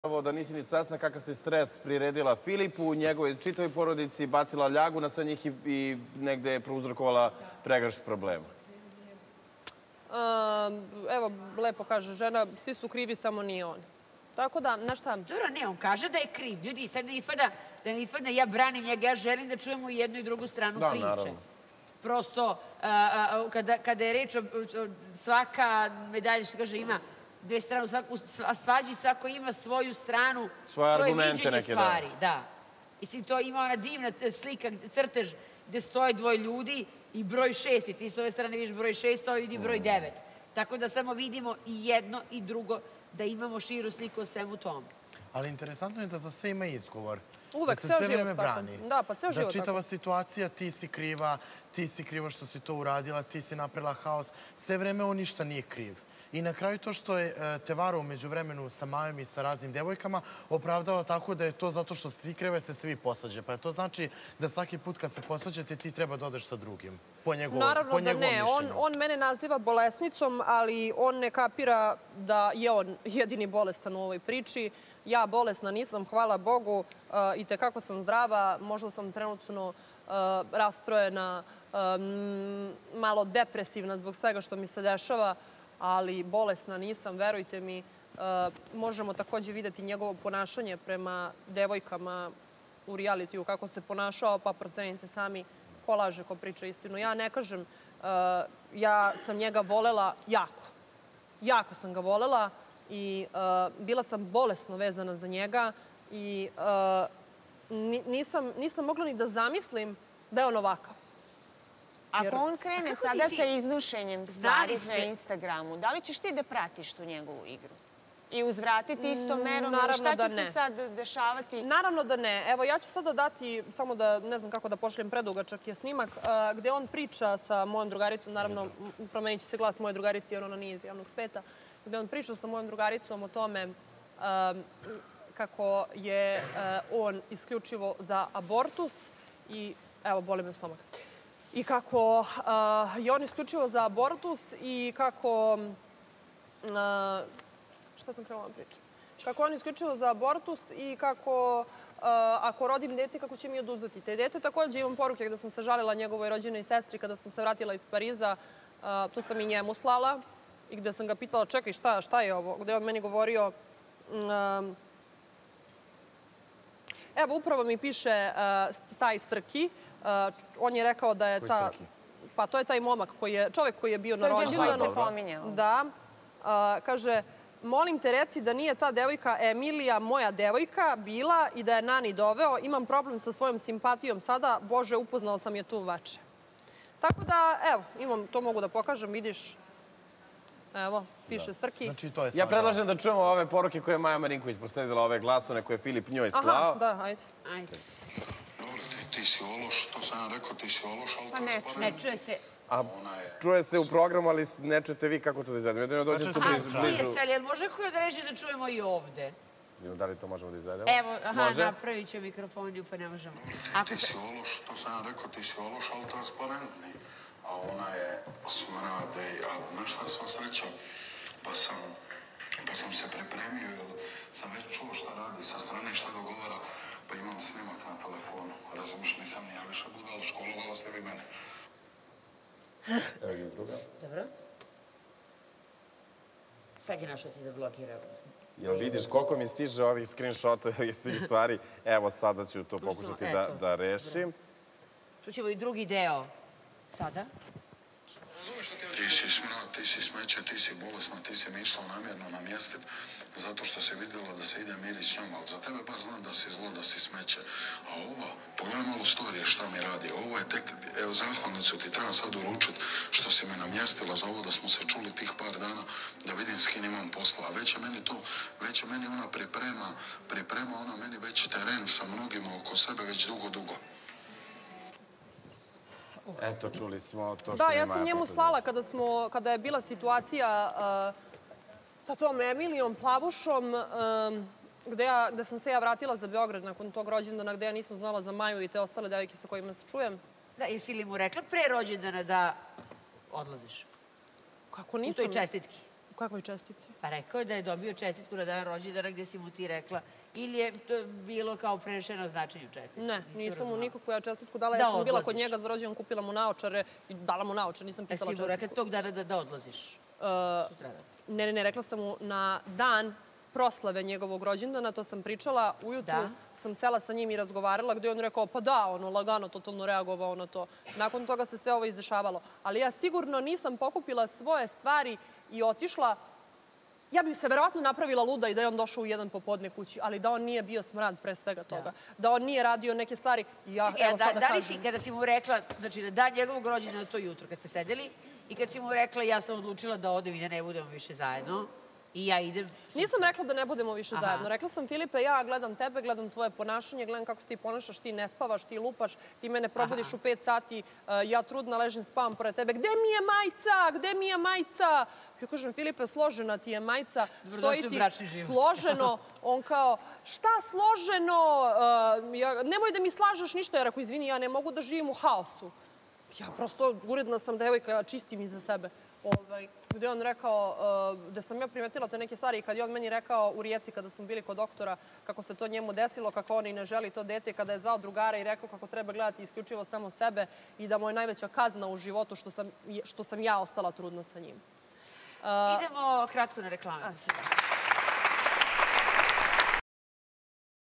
da nisi ni svesna kakav se stres priredila Filipu, njegovoj čitavoj porodici, bacila ljagu na sve njih i negde je prouzrokovala pregršt problema. Evo, lepo kaže žena, svi su krivi, samo nije on. Tako da, znaš šta? Dobro, ne, on kaže da je kriv. Ljudi, sad da ne ispada, ja branim njega, ja želim da čujemo jednu i drugu stranu priče. Da, naravno. Prosto, kada je reč o svaka medalja, što kaže, ima dve strane, u svađi svako ima svoju stranu, svoje viđenje stvari. Da. Mislim, to ima ona divna slika, crtež, gde stoje dvoje ljudi i broj 6. I ti s ove strane vidiš broj 6, a ovaj vidi broj 9. Tako da samo vidimo i jedno i drugo, da imamo širu sliku o svemu tomu. Ali interesantno je da za sve ima izgovor. Uvek, ceo život tako. Da, pa ceo život tako. Da čitava situacija, ti si kriva što si to uradila, ti si napravila haos. Sve vreme on ništa nije kriv. I na kraju to što je te varao umeđu vremenu sa Majom i sa raznim devojkama opravdava tako da je to zato što si kriva se svi posađe. Pa to znači da svaki put kad se posađete ti treba da odeš sa drugim. Naravno da ne. On mene naziva bolesnicom, ali on ne kapira da je on jedini bolestan u ovoj priči. Ja bolesna nisam, hvala Bogu, i tekako sam zdrava. Možda sam trenutno rastrojena, malo depresivna zbog svega što mi se dešava, ali bolesna nisam, verujte mi. Možemo takođe videti njegovo ponašanje prema devojkama u realitiju, kako se ponašao, pa procenite sami ko laže, ko priča istinu. Ja ne kažem, ja sam njega volela jako. Jako sam ga volela i bila sam bolesno vezana za njega i nisam mogla ni da zamislim da je on ovakav. Ako on krene sada sa iznošenjem stvari na Instagramu, da li ćeš ti da pratiš tu njegovu igru? I uzvratiti istom merom? Šta će se sad dešavati? Naravno da ne. Evo, ja ću sada dati, samo da ne znam kako da pošaljem, predugačak je snimak, gde on priča sa mojom drugaricom, naravno promenit će se glas moje drugarice jer ona nije iz javnog sveta, gde on priča sa mojom drugaricom o tome kako je on isključivo za abortus i, evo, boli me stomak. I kako je on isključivo za abortus i kako... Šta sam krenula da pričam? Kako on isključivo za abortus i kako ako rodim dete, kako će mi oduzeti te dete. Takođe imam poruke gde sam se žalila njegovoj rođenoj sestri kada sam se vratila iz Pariza. To sam i njemu slala i gde sam ga pitala, čekaj, šta je ovo? Gde je on meni govorio... Evo, upravo mi piše taj Srki. On je rekao da je ta... Pa to je taj momak, čovek koji je bio na rođendanu. Srđan koji se pominjao. Da. Kaže, molim te reci da nije ta devojka Emilija moja devojka bila i da je Nani doveo. Imam problem sa svojom simpatijom sada. Bože, upoznao sam je tu vače. Tako da, evo, to mogu da pokažem, vidiš. Evo, piše Srki. Ja predlažem da čujemo ove poruke koje je Maja Marinković prosledila, ove glasone koje je Filip njoj slao. Aha, da, ajde. Dobro, ti si ološ, to sam ja rekao, ti si ološ, ali... Pa ne čuje se. A čuje se u programu, ali ne čujete vi kako to da izvedemo. Jedino dođe tu bližu. Čuje se, ali može ko da reži da čujemo i ovde? Da li to možemo da izvedemo? Evo, napravit ću mikrofoniju, pa ne možemo. Ti si ološ, to sam ja rekao, ti si ološ, ali transparentni. A ona je smrade, a znaš šta sam srećao? Pa sam se pripremio, jer sam već čuo šta radi sa strane, šta dogovara, pa imam snimak na telefonu. Razumiš, nisam ni ja više budala, školovala se vi mene. Evo je druga. Dobro. Sad je našao ti zablokirao. Jel vidiš koliko mi stiže ovih screenshotova i svih stvari? Evo, sada ću to pokušati da rešim. Čućemo i drugi deo. Sada? Ti si smrad, ti si smeće, ti si bolesna, ti si mi išla namjerno namjestiti zato što si vidjela da se ide miriti s njom, ali za tebe bar znam da si zlo, da si smeće. A ova, pogledaj malo storije šta mi radi. Ovo je tek, evo, zahvalnicu ti trebam sad uručiti što si me namjestila za ovo da smo se čuli tih par dana da vidim s kim imam posla. A već je meni ona priprema ona meni već teren sa mnogima oko sebe već dugo. Eto, čuli smo to što je Da, Maja ja sam njemu slala kada je bila situacija sa tom Emilijom Plavušom, gde sam se ja vratila za Beograd nakon tog rođendana, gde ja nisam znala za Maju i te ostale devojke sa kojima se čujem. Da, jesi li mu rekla pre rođendana da odlaziš? Kako nisam? U toj čestitki? kakvoj čestici? Pa rekao je da je dobio čestitku na dan rođendana gdje si mu ti rekla. Ili je to bilo kao prenešeno značenju čestitku? Ne, nisam mu nikakvu ja čestitku dala. Ja sam bila kod njega za rođendan, kupila mu naočare i dala mu naočare, nisam pisala čestitku. Si mu rekla tog dana da odlaziš? Ne, rekla sam mu na dan proslave njegovog rođendana, to sam pričala ujutru. Sam sela sa njim i razgovarala, gdje je on rekao, pa da, lagano, totalno reagovao na to. Nakon toga se sve ovo izdešavalo. Ali ja sigurno nisam pokupila svoje stvari i otišla. Ja bih se verovatno napravila luda i da je on došao u 1 popodne kući, ali da on nije bio smrad pre svega toga. Da on nije radio neke stvari. Da li si, kada si mu rekla, znači na dan njegovog rođendana to jutro, kad ste sedeli, i kad si mu rekla, ja sam odlučila da odem i da ne budemo više zajedno, i ja idem... Nisam rekla da ne budemo više zajedno. Rekla sam, Filipe, ja gledam tebe, gledam tvoje ponašanje, gledam kako se ti ponašaš, ti ne spavaš, ti lupaš, ti mene probudiš u 5 sati, ja trudna ležem, spavam pored tebe. Gde mi je majica? Gde mi je majica? Ja kažem, Filipe, složena ti je majica, stoji ti složeno. On kao, šta složeno? Nemoj da mi slažeš ništa. Ja rekao, izvini, ja ne mogu da živim u haosu. Ja prosto uredna sam devojka, čistim iza sebe. Gde je on rekao, da sam ja primetila te neke stvari i kad je on meni rekao u Rijeci kada smo bili kod doktora kako se to njemu desilo, kako on i ne želi to dete, kada je zvao drugara i rekao kako treba gledati isključivo samo sebe i da mu je najveća kazna u životu što sam ja ostala trudna sa njim. Idemo kratko na reklame.